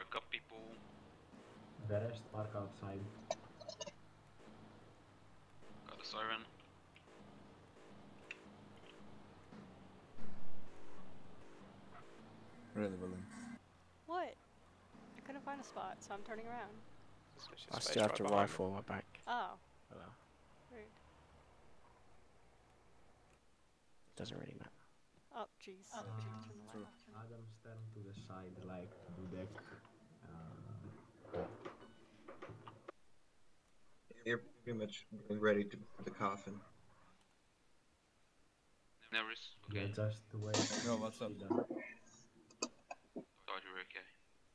park up people. The rest park outside. Got the siren. Really, William. What? I couldn't find a spot, so I'm turning around. I still have to rifle my back. Oh. Hello. Rude. Doesn't really matter. Oh, jeez. Adam, stand to the side, like to deck. You're pretty much getting ready to put the coffin. Never is. Okay. Yeah, just wait. No, what's up? Thought you were okay.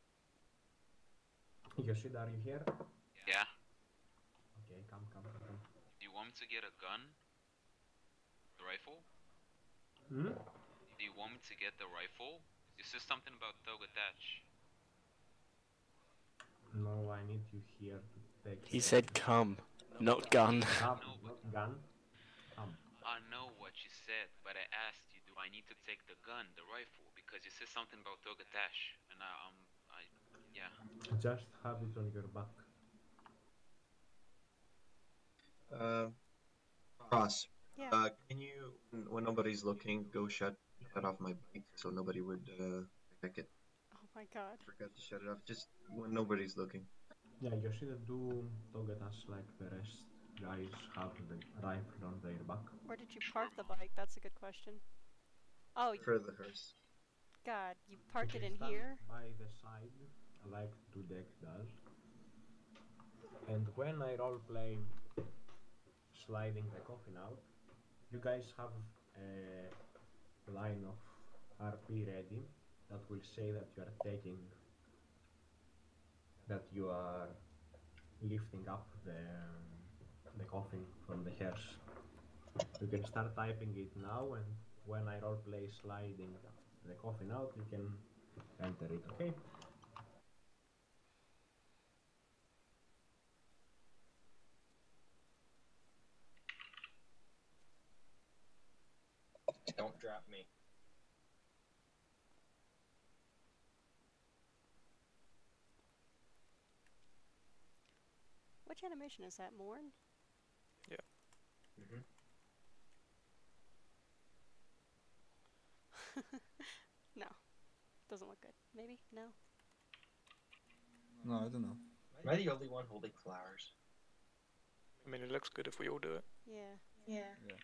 Yoshida, are you here? Yeah. Okay, come. Do you want me to get a gun? The rifle? Hmm? Do you want me to get the rifle? You said something about dog attach. No, I need you here to take. He said come, not gun. Come, not gun. Come. I know what you said, but I asked you, do I need to take the gun, the rifle? Because you said something about dog attach, and yeah. Just have it on your back. Ross. Yeah. Can you, when nobody's looking, go shut off my bike so nobody would check it? Oh my god. Forgot to shut it off. Just when nobody's looking. Yeah, Yoshida, do target us like the rest guys have the rifle on their back. Where did you park the bike? That's a good question. Oh, For the hearse. God, you parked it Okay, in stand here? by the side, like Dudek does. And when I roleplay sliding the coffin out, you guys have a line of R.I.P ready that will say that you are taking, that you are lifting up the coffin from the hearse. You can start typing it now, and when I roleplay sliding the coffin out, you can enter it, okay? Don't drop me. Which animation is that, Morn? Yeah. No. Doesn't look good. Maybe? No? No, I don't know. Am I the only one holding flowers? I mean, it looks good if we all do it. Yeah.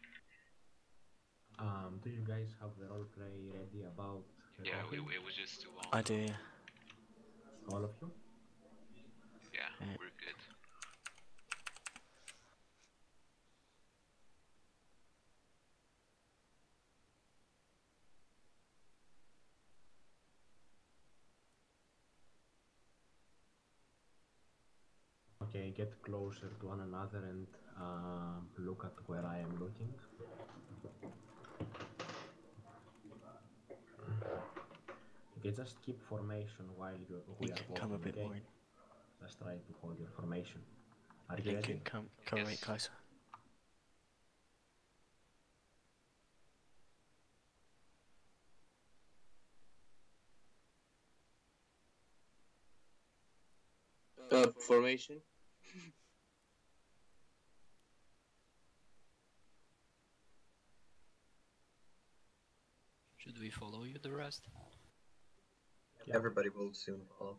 Do you guys have the roleplay ready about the Yeah, coffin? it was just too long. I do. All of you? Yeah, Yeah. we're good. Okay, get closer to one another and look at where I am looking. Okay, just keep formation while we You are can walking, come a bit okay? more in. Just try to hold your formation. Are you You ready? can come Yes. a bit closer. Formation. Should we follow you the rest? Yeah. Everybody will soon follow.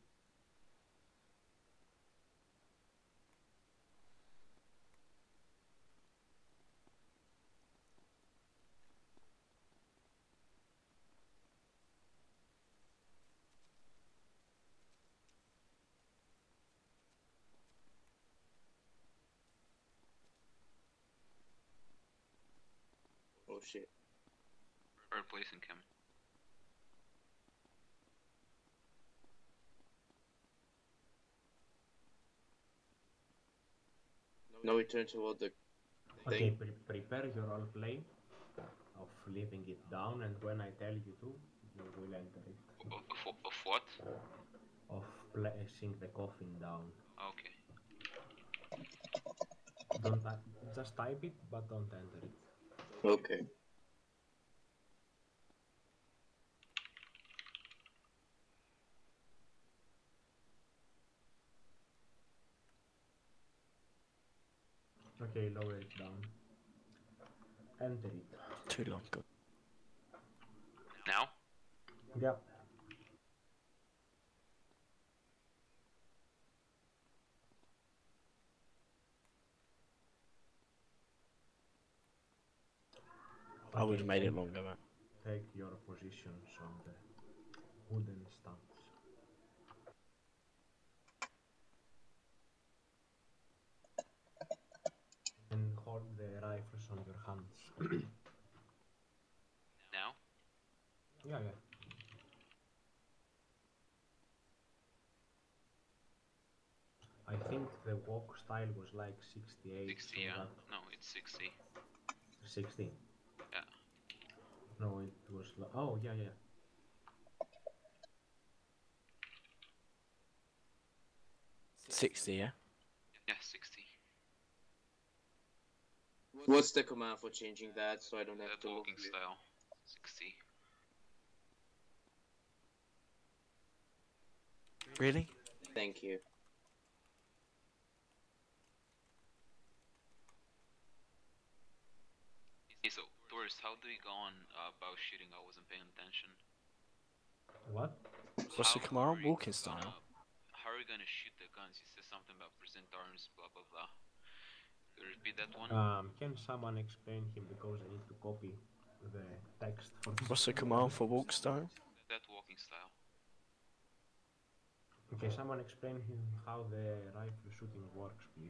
Oh shit. We're replacing him. Now we turn toward the Okay, thing. prepare your roleplay of leaving it down, and when I tell you to, you will enter it. Of what? Of placing the coffin down. Okay. Don't just type it, but don't enter it. Okay. Okay, lower it down. Enter it. Too long ago. Now? Yeah. I would Okay, have made it take- longer, man. Take your positions on the wooden stumps. And hold the rifles on your hands. Now? Yeah, yeah. I think the walk style was like 68, 60, so yeah. that No, it's 60. 16. Yeah. No, it was. Oh, yeah, yeah. 60, yeah? Yeah, 60. What's the command for changing that so I don't have That to walking move it? style. 60. Really? Thank you. Okay, so, tourist, how do we go on about shooting? I wasn't paying attention. What? What's the How command? are we Walking style? gonna- How are we gonna shoot the guns? You said something about present arms, blah blah blah. Could you repeat that one? Can someone explain him because I need to copy the text for this What's the recording. command for walk style? That walking style. Okay, someone explain him how the rifle shooting works, please.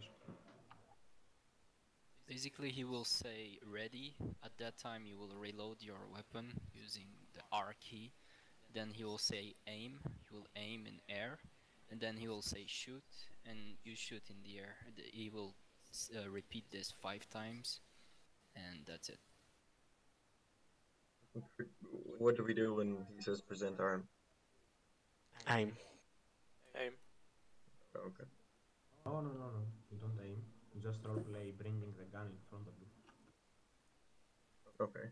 Basically, he will say ready. At that time, you will reload your weapon using the R key. Then he will say aim. You will aim in air. And then he will say shoot. And you shoot in the air. He will repeat this 5 times. And that's it. What do we do when he says present arm? Aim. Aim. Okay. Oh, no, no, no. You don't aim. You just roleplay bringing the gun in front of you. Okay.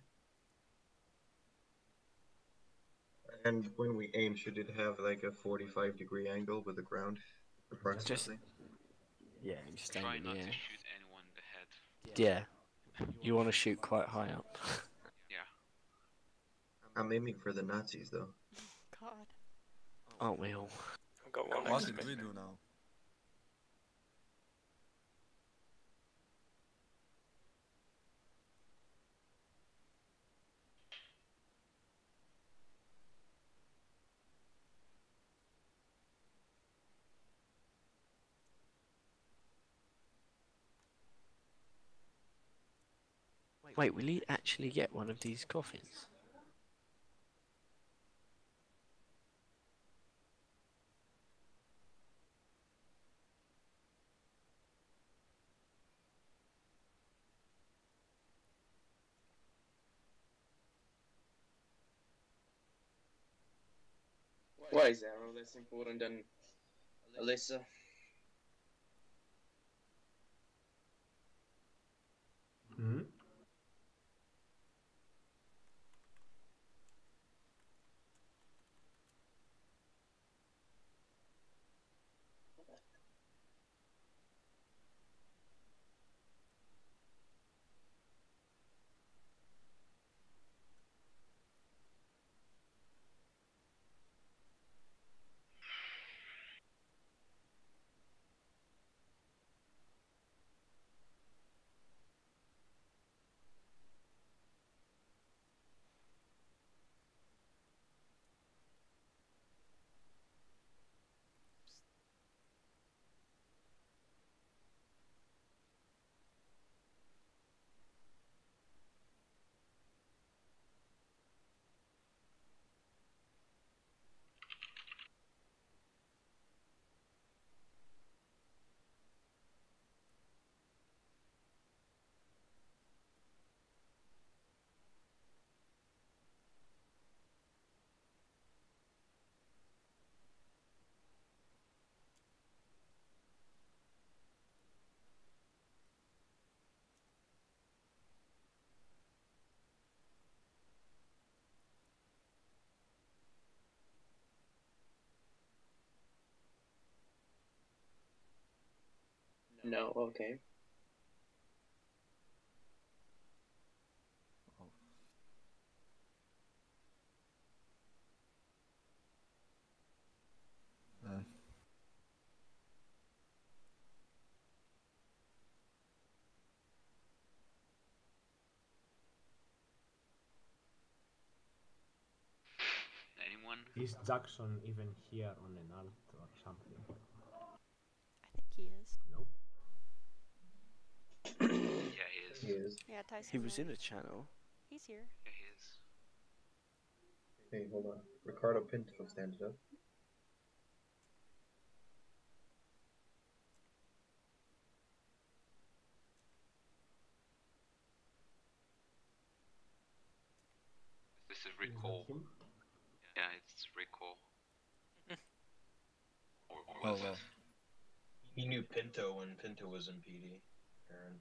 And when we aim, should it have like a 45-degree angle with the ground, approximately? Yeah, just aim Try in not the to air. shoot anyone in the head. Yeah. You want to shoot quite high up. Yeah. I'm aiming for the Nazis, though. God. Aren't we all? I've got one What next to did we me. do now? Wait, will he actually get one of these coffins? Why is Arrow less important than Alyssa? Hmm? No, okay. one. Is Jackson even here on an alt or something? I think he is. Nope. Yeah, he is. He is. Yeah, Tyson's He was in right. a channel. He's here. Yeah, he is. Hey, hold on. Ricardo Pinto stands up. This is Is that recall. him? Yeah, it's recall. Or Oh was well. it? He knew Pinto when Pinto was in PD. Aaron.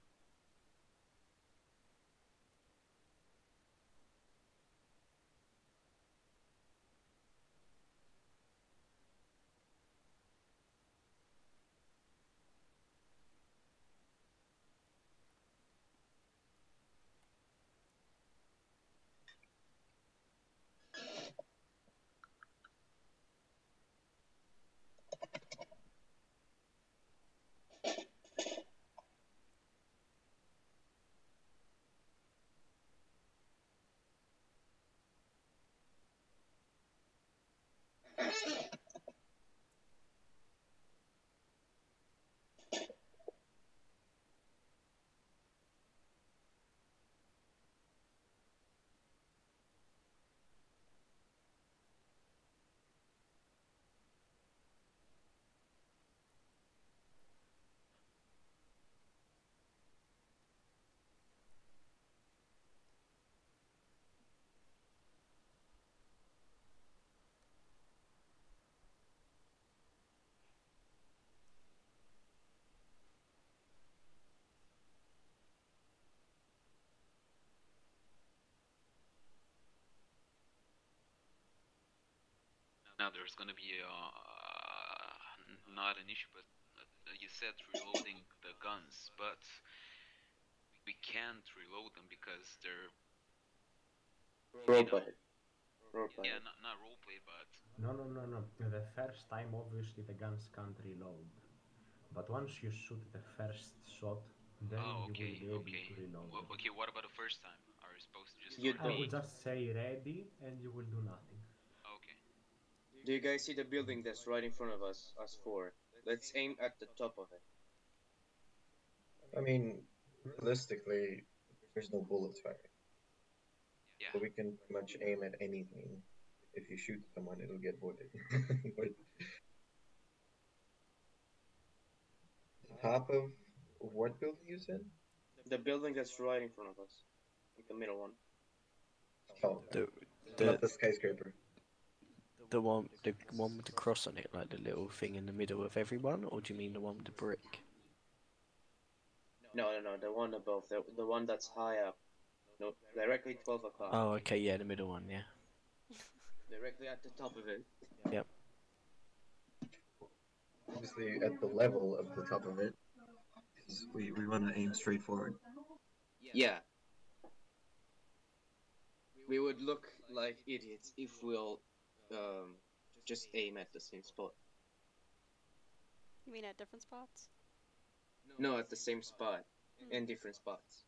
Now there's gonna be not an issue, but you said reloading the guns, but we can't reload them because they're Roleplay. Roleplay. yeah, not roleplay, but No. The first time, obviously, the guns can't reload. But once you shoot the first shot, then oh, you will okay, be able okay. to reload them. Okay, what about the first time? Are you supposed to just You start I don't. will aiming? just say ready, and you will do nothing. Okay. Do you guys see the building that's right in front of us? Us four. Let's aim at the top of it. I mean, realistically, there's no bullets firing. Yeah. So we can pretty much aim at anything. If you shoot someone, it'll get voided. But top of what building you said? The building that's right in front of us. Like the middle one. Oh, The not the skyscraper. the one with the cross on it, like the little thing in the middle of everyone, or do you mean the one with the brick? No, the one above. The one that's high up. No, directly 12 o'clock. Oh, okay, yeah, the middle one, yeah. Directly at the top of it. Yep. Obviously, at the level of the top of it, because we want to aim straight forward. Yeah. We would look like idiots if we'll just aim at the same spot. You mean at different spots? No, at the same spot. In different spots.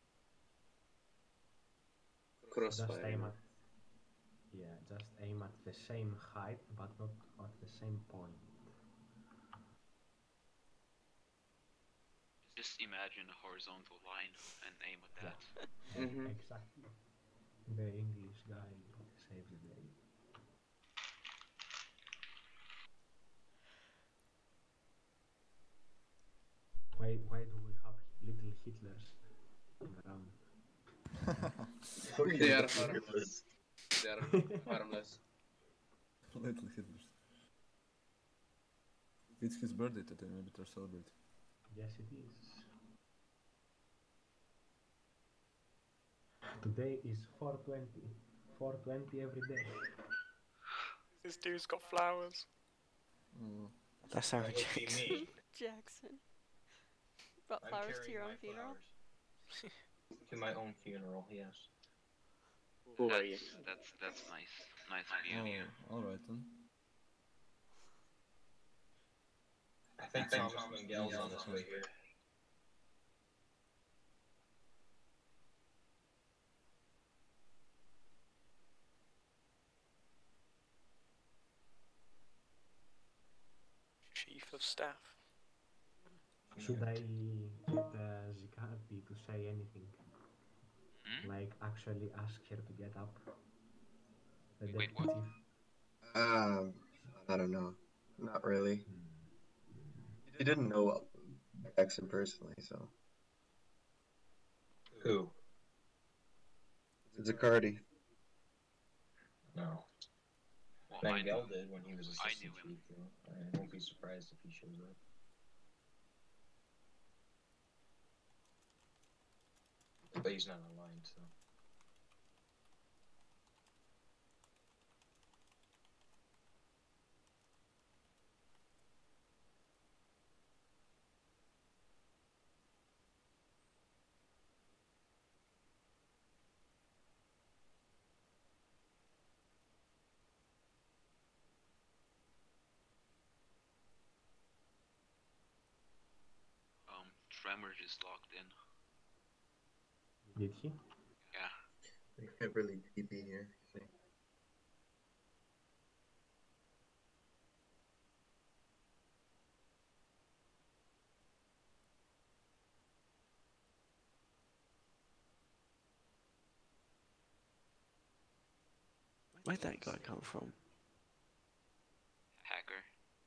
Crossfire. Just aim at just aim at the same height, but not at the same point. Just imagine a horizontal line and aim at that. Mhm. Exactly. The English guy saves the day. Why do we have little Hitlers around? They are harmless. They are harmless. Little Hitlers. It's his birthday today, maybe they're celebrating. Yes, it is. Today is 420. 420 every day. This dude's got flowers. That's how That would be me. Jackson. Brought I'm flowers to carrying your my own funeral? flowers. To my own funeral, yes. Who are you? That's nice. Nice of you. Oh, alright then. I think Thomas Mangel's on his way here. chief of staff. Should I get Zikati to say anything? Hmm? Like actually ask her to get up? The Wait, deputy what? chief? Um, I don't know. Not really. He didn't know Jackson personally, so Who? Zaccardi. No. Well, Mangel did when he was I knew assistant him. chief, though. I won't be surprised if he shows up. But he's not online, so. Tremor just logged in. Did he? Yeah. We can't really TP here. See? Where'd that guy come from? Hacker.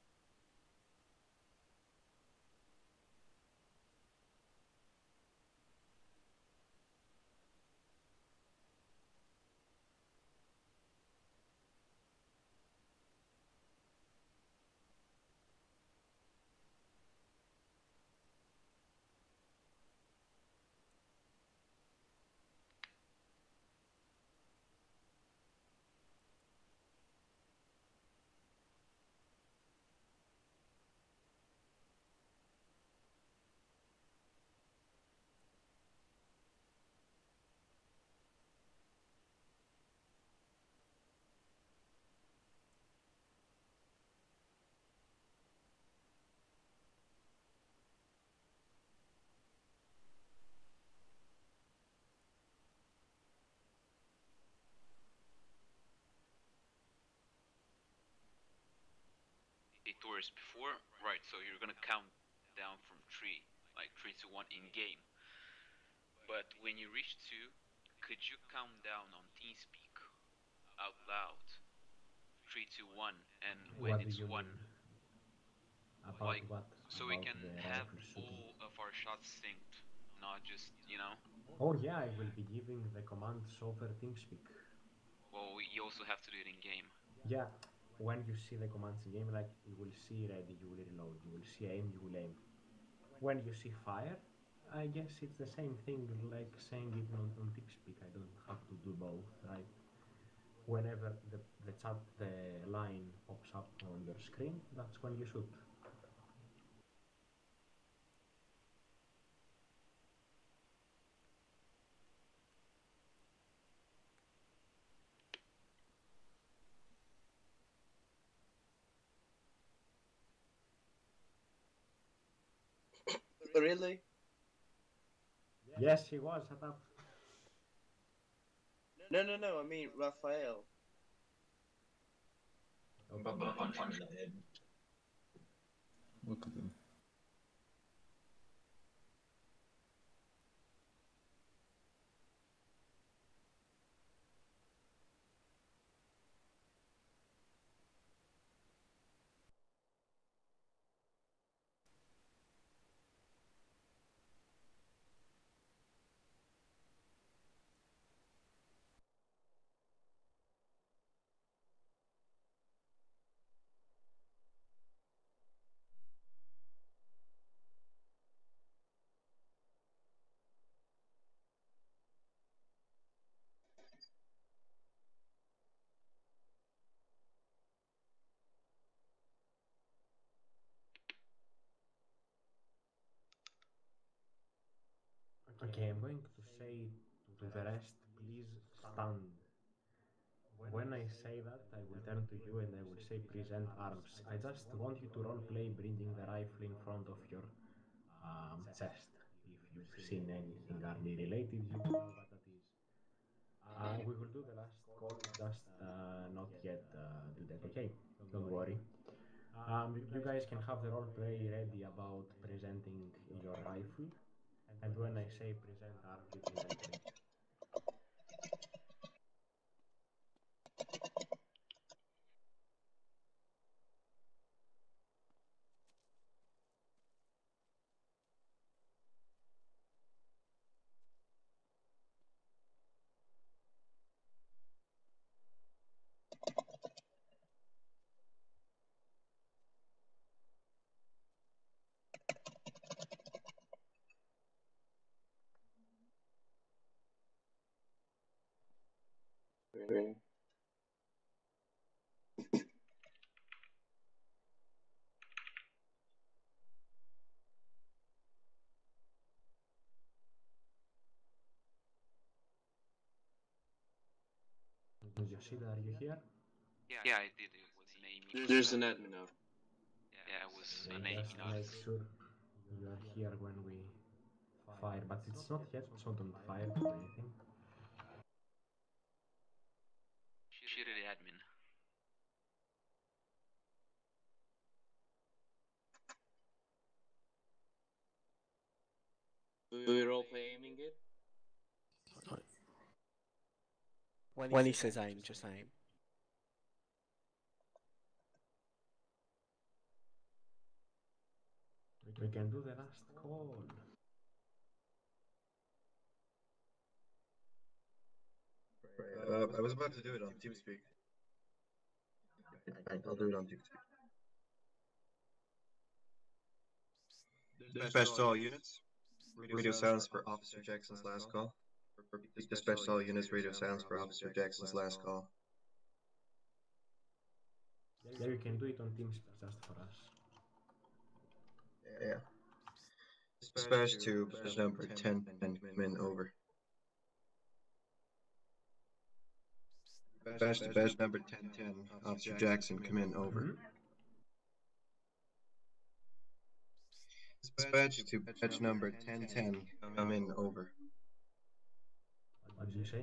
A tourist before? Right, so you're gonna count down from 3, like 3 to 1 in game. But when you reach 2, could you count down on TeamSpeak out loud? 3 to 1, and when What do it's you 1, mean? About like, what? so we About can the have rifle shooting? all of our shots synced, not just, Oh yeah, I will be giving the commands over TeamSpeak. well, you also have to do it in game. Yeah, when you see the commands in game, like you will see ready, you will reload. You will see aim, you will aim. When you see fire, I guess it's the same thing, like saying it on TeamSpeak. I don't have to do both, right? Whenever the line pops up on your screen, that's when you shoot. Really? Yes, he was set up. No. I mean Raphael. I'm about to punch him in the head. Look at him. Okay, I'm going to say to the rest, please stand. When I say that, I will turn to you and I will say present arms. I just want you to roleplay bringing the rifle in front of your chest. If you've seen anything army related, you will know what that is. We will do the last call, just not yet, Dudek, okay? Don't worry. You guys can have the role play ready about presenting your rifle, and when I say present arm, you can enter it. Really? Yoshida, are you here? Yeah, I did. It was an Amy. There's an admin now. Yeah, it was an Okay, Amy, just not make sure you're here when we fire, but it's not yet, it's not on fire or anything. shitty admin. Do we role play aiming it? When he says aim, just aim. We can do the last call. I was about to do it on TeamSpeak. I'll do it on TeamSpeak. Dispatch to all units. Radio silence for Officer Jackson's last call. Dispatch to all units. Radio silence for Officer Jackson's last call. Yeah, you can do it on TeamSpeak just for us. Yeah. Dispatch to badge number 10 and come in over. Dispatch to badge number 1010. Officer Jackson, come in over. Dispatch to badge number 1010. Come in over. What did you say?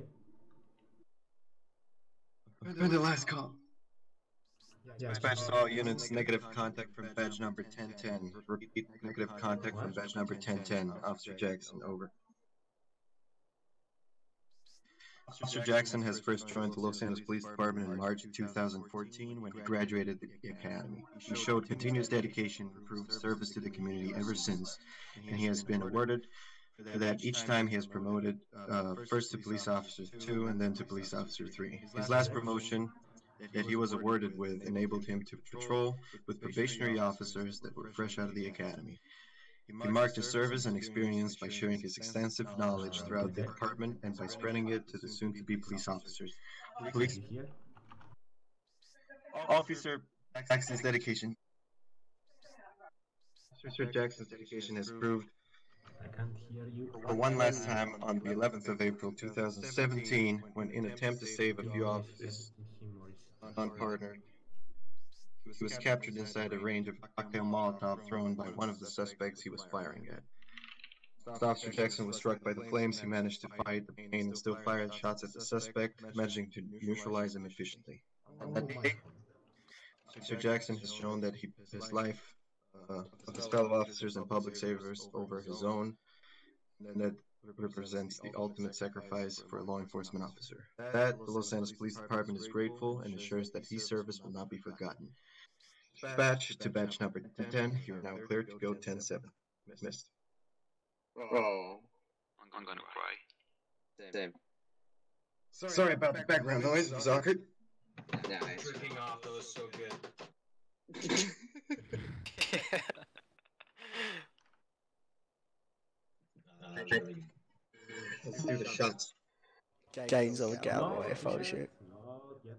For the last call. Yeah, Dispatch to all units, negative contact from badge number 1010. Repeat, negative contact from badge number 1010. Officer Jackson, over. Officer Jackson has first joined the Los Angeles Police Department in March 2014 when he graduated the academy. He showed continuous dedication and proved service to the community ever since, and he has been awarded for that each time he has promoted first to police officer 2 and then to police officer 3. His last promotion that he was awarded with enabled him to patrol with probationary officers that were fresh out of the academy. He marked his service and experience by sharing his extensive knowledge throughout the department and by spreading it to the soon-to-be police officers. Police here? Officer Jackson's dedication. Officer Jackson's dedication has proved I can't hear you. for one last time on the 11th of April 2017 when in attempt to save a few officers unpartnered. He was captured inside a range of cocktail Molotov thrown by one of the suspects he was firing at. As Officer Jackson was struck by the flames, he managed to fight the pain and still fired shots at the suspect, managing to neutralize him efficiently. On that day, Officer Jackson has shown that he put his life of his fellow officers and public savers over his own, and that represents the ultimate sacrifice for a law enforcement officer. That the Los Angeles Police Department is grateful and assures that his service will not be forgotten. Dispatch to badge number 1010. You are now cleared to go 10-7. Missed. Oh. I'm gonna cry. Same. Sorry about the background noise. It was awkward. Nice. Freaking off, that was so good. Let's do the shots. Gaines on the get out No, of my phone shit. not yet.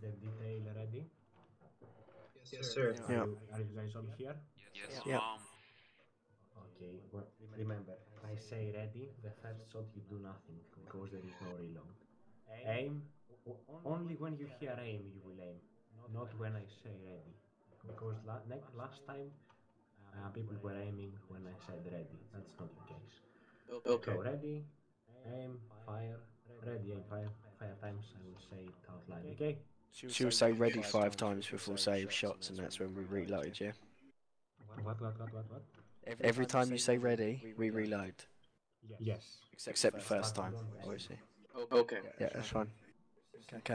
the detail ready? Yes, sir. Yeah. Are you guys all here? Yes, Yeah. Okay, well, remember, if I say ready, the first shot you do nothing, because there is no reload. Aim, only when you hear aim you will aim, not when I say ready. Because last time people were aiming when I said ready, that's not the case. Okay. So ready, aim, fire, ready, aim, fire, 5 times, I will say it out loud, okay? She'll say ready 5 times before saying shots, and that's when we reload, yeah? What? Every time you say ready, we reload. Yes. Except the first But time, don't aim. obviously. Okay. Yeah, that's fine. Okay.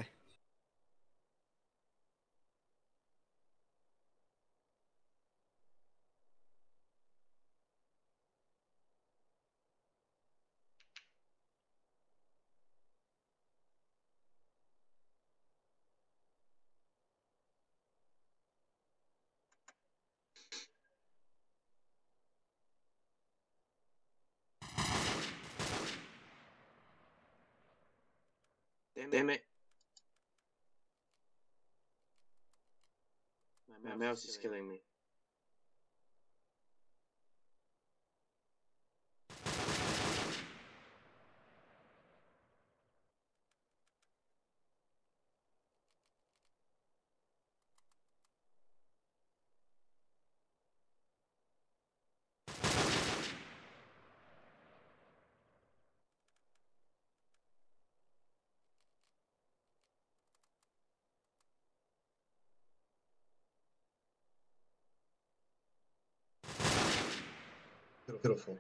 Damn it. My mouse is killing me. Beautiful.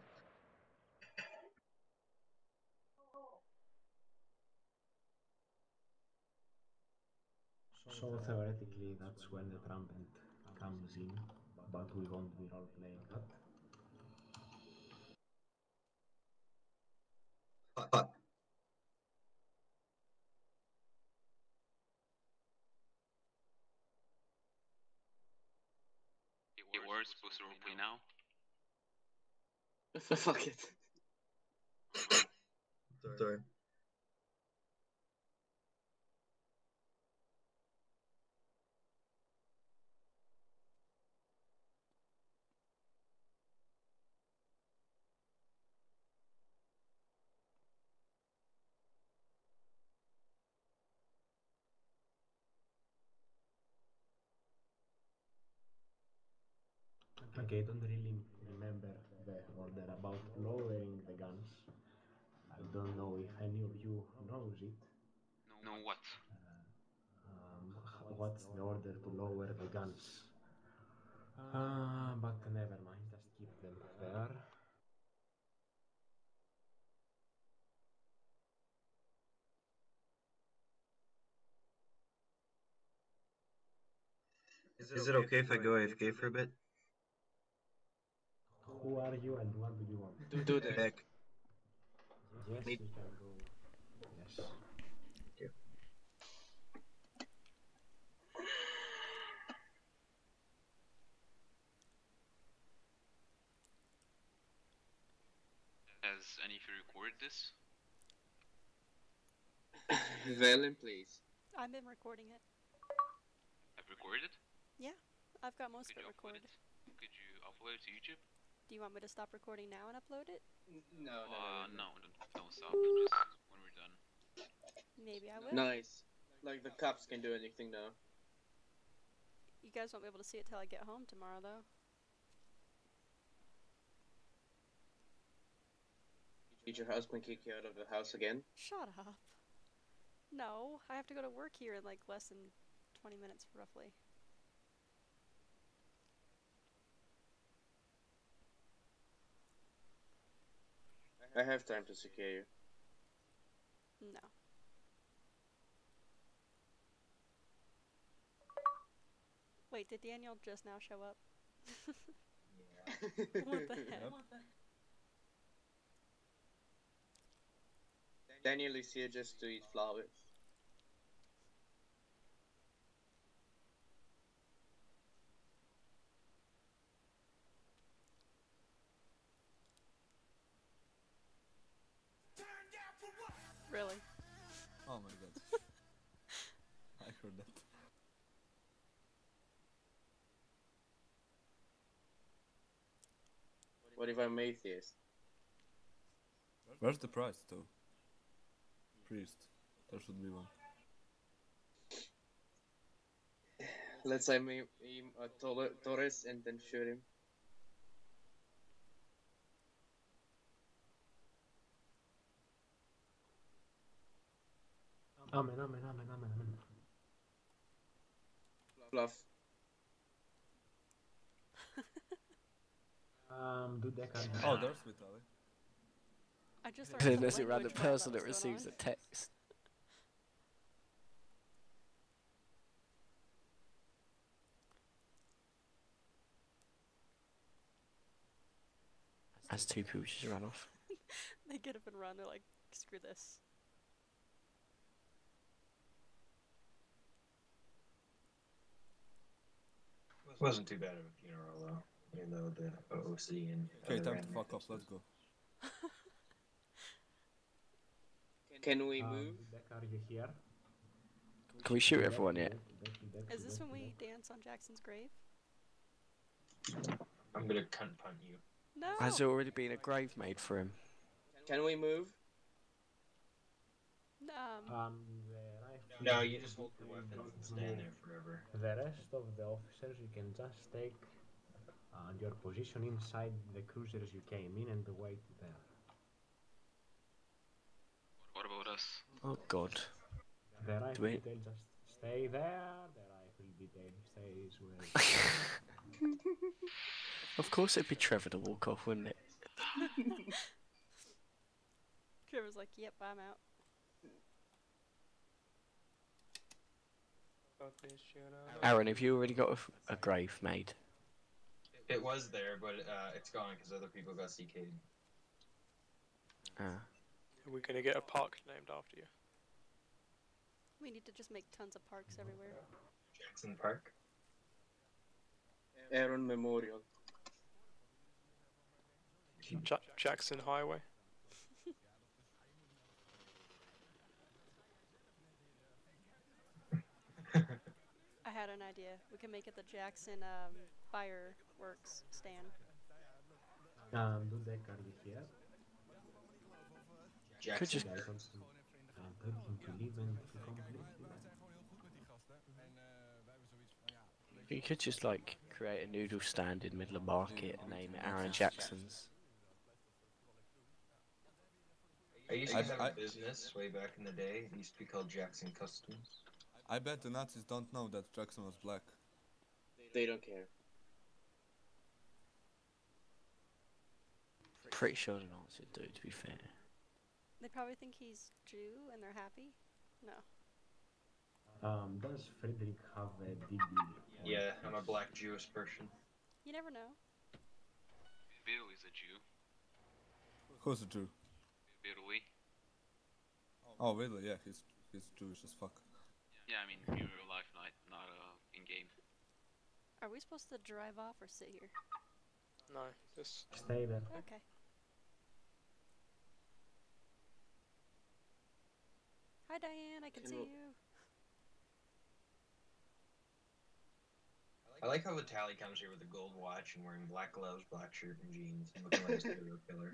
So theoretically, that's when the trumpet comes in, but we won't be role playing that. Fuck. Okay, we're supposed to roleplay now. Fuck it. Sorry. Okay, I don't really remember the order about lowering the guns. I don't know if any of you knows it. No what? What's the order to lower the guns? But never mind, just keep them there. Is it okay if I go AFK for a bit? Who are you and what do you want? Do that. Heck. Yes, you can go. Yes. Has any of you recorded this? Valen, please. I've been recording it. I've recorded? Yeah, I've got most Could of you it upload recorded. it? Could you upload it to YouTube? Do you want me to stop recording now and upload it? No, No, don't stop. Just when we're done. Maybe I will. Nice. Like the cops can do anything now. You guys won't be able to see it till I get home tomorrow, though. Did your husband kick you out of the house again? Shut up. No, I have to go to work here in like less than 20 minutes, roughly. I have time to secure you. No. Wait, did Daniel just now show up? What the heck? Daniel is here just to eat flowers. Really? Oh my god. I heard that. What if I'm atheist? Where's the prize though? Priest. There should be one. Let's say aim at Torres and then shoot him. Amen. Bluff. Dudek, are you Oh, here? there's Vitaly. I just learned some Unless it language random while person that that was going receives on. a text. As two people just ran off. They get up and run. They're like, screw this. It wasn't too bad of a funeral though, even though the OOC and Okay, other time to fuck randomness off, let's was- go. Can we move? Dudek, are you here? Can we shoot Dudek, everyone yet? Is this when we dance on Jackson's grave? I'm gonna cunt punt you. No. Has there already been a grave made for him? Can we move? The rifle No, is you just hold your don't weapons and move. stand there forever. The rest of the officers, you can just take your position inside the cruisers you came in and wait there. What about us? Oh god. The rifle we- detail just stay there. The rifle detail stays where. Of course it'd be Trevor to walk off, wouldn't it? Trevor's like, yep, I'm out. Aaron, have you already got a grave made? It was there, but it's gone because other people got CK'd. Ah. Are we gonna get a park named after you? We need to just make tons of parks everywhere. Jackson Park. Aaron Memorial. Jackson Highway. I had an idea. We can make it the Jackson fireworks stand. Dudek, are you here? Could just You guys want to tell him to leave and to come please? you could just like create a noodle stand in the middle of market and name it Aaron Jackson's. I used to have I- a business way back in the day. It used to be called Jackson Customs. I bet the Nazis don't know that Jackson was black. They don't care. Pretty sure the Nazis do, to be fair. They probably think he's Jew and they're happy. No. Does Friedrich have a DD? Yeah, I'm a black Jewish person. You never know. Bill is a Jew. Who's a Jew? Billy. Oh really? Yeah, he's Jewish as fuck. Yeah, I mean in real life, not in game. Are we supposed to drive off or sit here? No, just Stay there. Okay. Hi Diane, I can see you. I like how Vitaly comes here with a gold watch and wearing black gloves, black shirt, and jeans, and looking like a serial killer.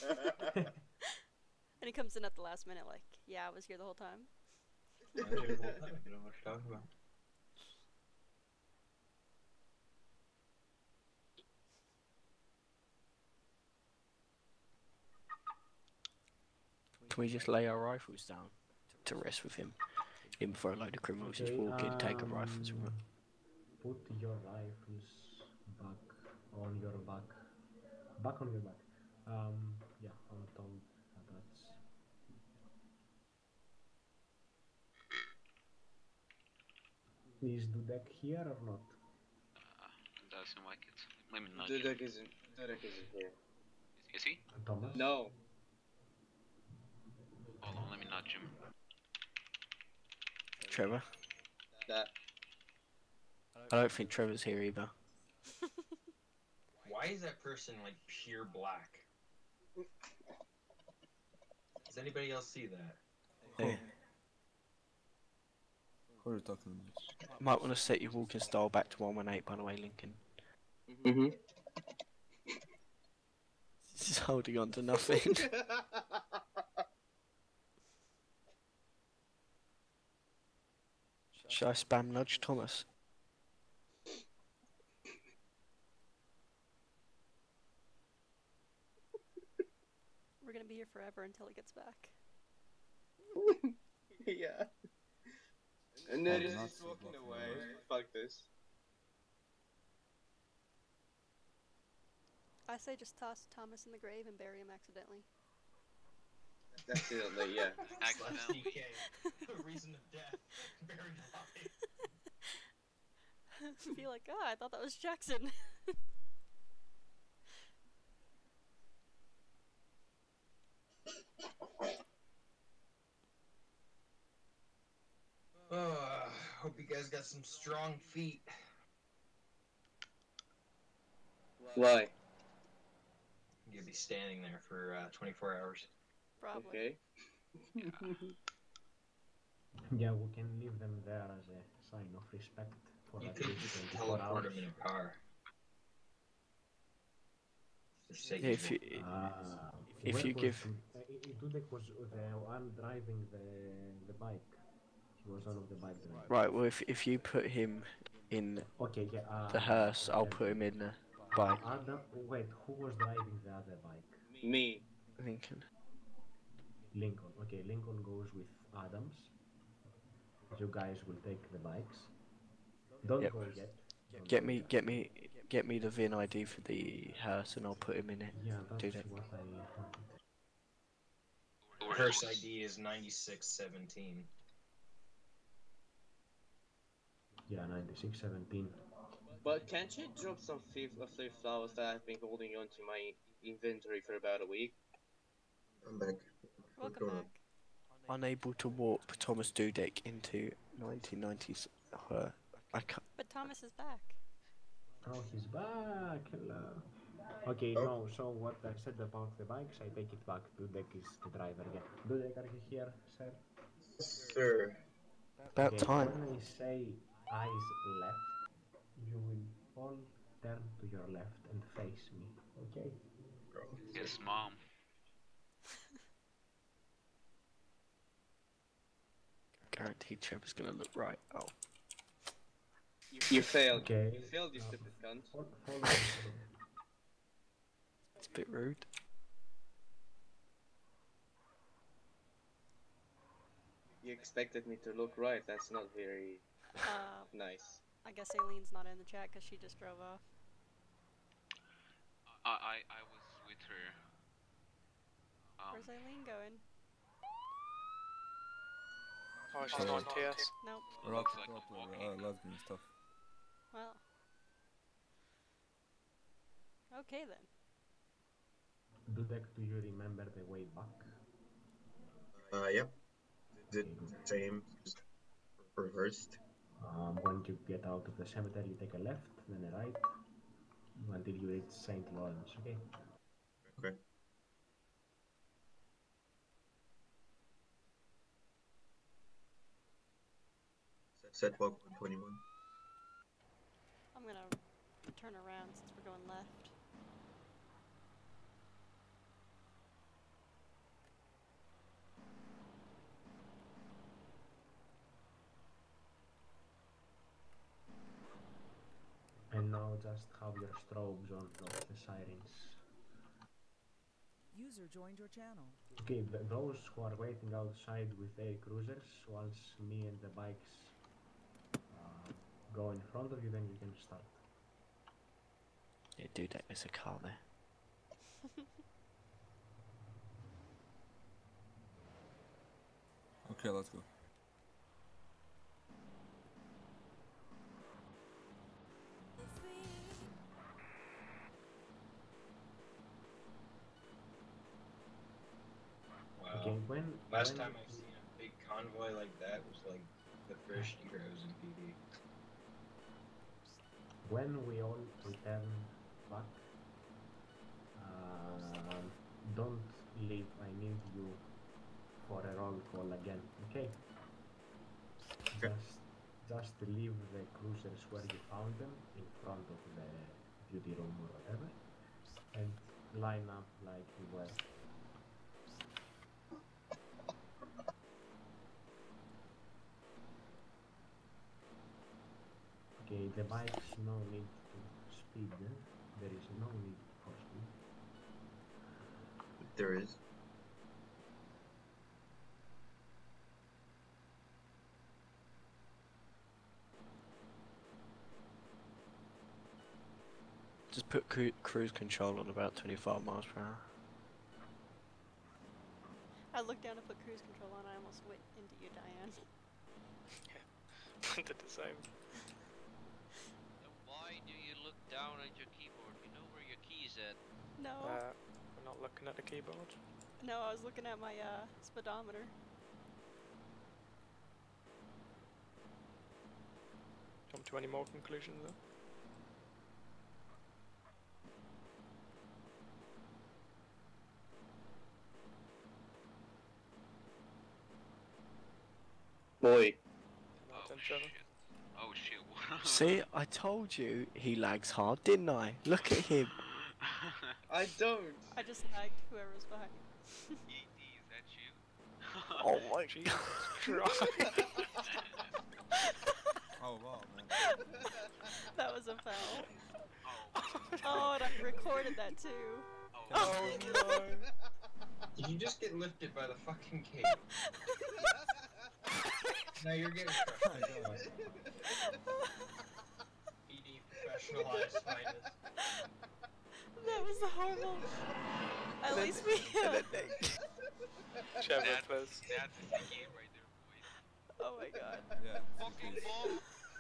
And he comes in at the last minute like, yeah, I was here the whole time. I was here the whole time, you know what you're talking about. Can we just lay our rifles down to rest with him? Even for a load of criminals just walk in, take our rifles and run. Put your rifles back on your back. Back on your back. Yeah, on tongue. That's. Is Dudek here or not? Doesn't like it. Let me nudge Dudek him. isn't here. Is he? Thomas? No. Hold on, let me nudge him. Trevor? That. I don't think Trevor's here either. Why is that person like pure black? Does anybody else see that? Yeah. Who are you talking about? Might want to set your walking style back to 118, by the way, Lincoln. Mm-hmm. He's holding on to nothing. Should I spam nudge Thomas? We're gonna be here forever until he gets back. Yeah. And then he's just walking away. Fuck this. I say just toss Thomas in the grave and bury him accidentally. Accidentally, yeah. Accidentally. Reason of death. Buried alive. Be like, oh, I thought that was Jackson. Hope you guys got some strong feet. Why? You'll be standing there for 24 hours. Probably. Okay. Yeah, we can leave them there as a sign of respect for You at could least just 24 teleport hours. them in a car. Just take Yeah, his if you Where was give Dudek was the one driving the bike. He was one of the bike drivers. right, well if you put him in Okay, yeah. the hearse, I'll put him in the bike. Adam, wait, who was driving the other bike? Me. Lincoln. Lincoln. Okay, Lincoln goes with Adams. You guys will take the bikes. Don't Yep. go yet. Don't Get go me, yet. get me the VIN ID for the hearse, and I'll put him in it. Yeah, that's Do that. what I wanted. Hearse ID is 9617. Yeah, 9617. But can't you drop some flowers that I've been holding on to my inventory for about a week? I'm back. Welcome back. Unable to warp Thomas Dudek into 1990s. I can't. But Thomas is back. Oh, he's back. Hello. Okay, Oh. no, so what I said about the bikes, I take it back. Dudek is the driver again. Dudek, are you here, sir? Sir. About Okay, time. when I say eyes left, you will all turn to your left and face me, okay? Yes, Mom. Guaranteed Trevor's gonna look right. Oh, You failed. Okay. You failed, you stupid cunt. Follow me. it's a bit rude. You expected me to look right. That's not very nice. I guess Aileen's not in the chat because she just drove off. I was with her. Where's Aileen going? Oh, she's not on TS. Nope. We're Looks out like to I'm proper walking. lesbian stuff. Well. Okay then. Dudek, do you remember the way back? Yep. Is it same, just reversed? When you get out of the cemetery, you take a left, then a right, until you reach St. Lawrence, okay? Okay. Set walk 121. I'm gonna turn around since we're going left. And now just have your strobes on the sirens. User joined your channel. Okay, those who are waiting outside with their cruisers, once me and the bikes go in front of you, then you can start. Yeah, Dudek, there's a car there. Okay, let's go. Wow. Okay, when Last time I've seen a big convoy like that was like the first Heroes in PD. when we all return back, don't leave. I need you for a roll call again, okay? Okay. Just just leave the cruisers where you found them, in front of the duty room or whatever, and line up like you were. Okay, the bikes no need to speed, there is no need for speed. There is. Just put cruise control on about 25 miles per hour. I looked down to put cruise control on, I almost went into you, Diane. Did the same. Why do you look down at your keyboard? You know where your key's at. No. We're not looking at the keyboard. No, I was looking at my speedometer. Come to any more conclusions though? Boy. Oh shit. See, I told you he lags hard, didn't I? Look at him. I don't. I just lagged whoever was behind me. E.T., is that you? Oh my Jesus Christ. Oh wow, man. That was a foul. Oh, and I recorded that too. Oh no. Did you just get lifted by the fucking cape? Now you're getting crushed. PD professionalized finest. That was horrible. At least we. Trevor That's first. the game right there, boys. Oh my god. Yeah. Fucking bomb!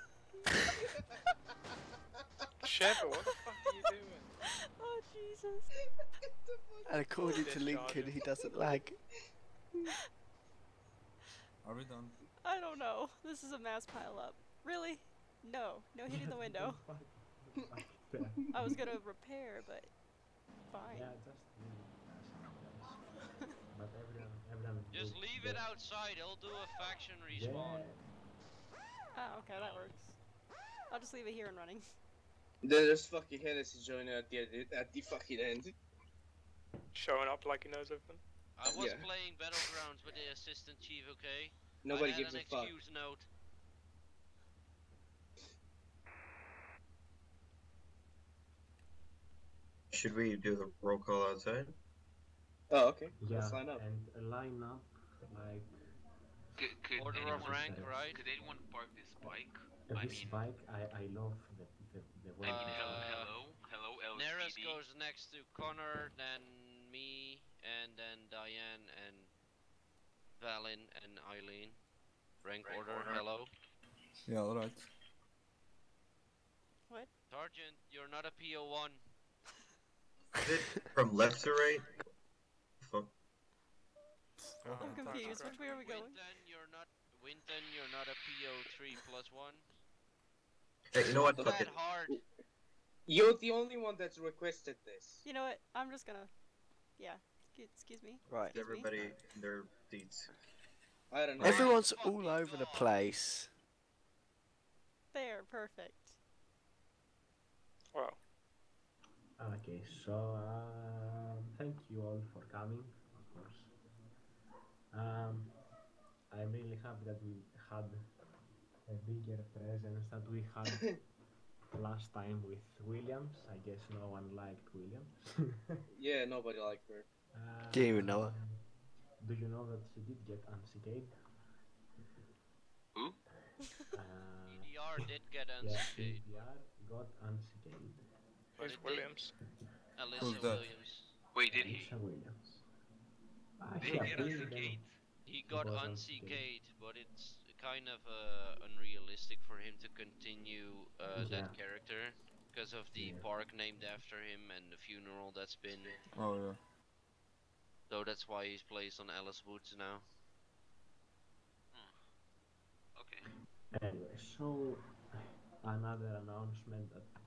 Trevor, what the fuck are you doing? Oh Jesus. And according to Lincoln, he doesn't lag. Are we done? I don't know. This is a mass pile up. Really? No. No hitting the window. I was gonna repair, but fine. Yeah, just leave it as it is. But everyone Just looks leave it there. outside, it'll do a faction respawn. Yeah. Oh, okay, that works. I'll just leave it here and running. Then there's fucking Hennessy joining at the fucking end. Showing up like he knows everything. I was Yeah. playing Battlegrounds with the assistant chief, okay? Nobody I had gives an a fuck. excuse note. Should we do the roll call outside? Oh, okay. Yeah, Let's line up. and line up like Could Order of anyone, rank, right? could anyone park this bike? this bike. I love the way. I mean, Uh, hello, Neres LSPD. goes next to Connor, then me, and then Diane, and Valin, and Eileen. Rank order, hello. Yeah, alright. What? Sergeant, you're not a PO1. Is it from left to right? Fuck. I'm confused. Which way are we going? Winton, you're not a PO3 plus 1. Hey, you know what? Not Fuck that it. hard. You're the only one that's requested this. You know what? I'm just gonna. Yeah. Excuse me. Right. Excuse me. Everybody, their deeds. I don't know. Everyone's all over the place. There. Perfect. Wow. Okay, so thank you all for coming, of course. I'm really happy that we had a bigger presence that we had last time with Williams. I guess no one liked Williams. Yeah, nobody liked her. Didn't even know her. Do you know that she did get unsicade? Who? EDR did get Yeah, unscathed, PDR got unsicade. but Who's it did. Williams? Alyssa Who's that? Williams. Wait, did he? Alyssa Williams. Did He he get appeared unscathed? He got was unscathed, but it's kind of unrealistic for him to continue Yeah. that character because of the Yeah. park named after him and the funeral that's been. Oh yeah. So that's why he's placed on Alice Woods now. Okay. Anyway, so another announcement that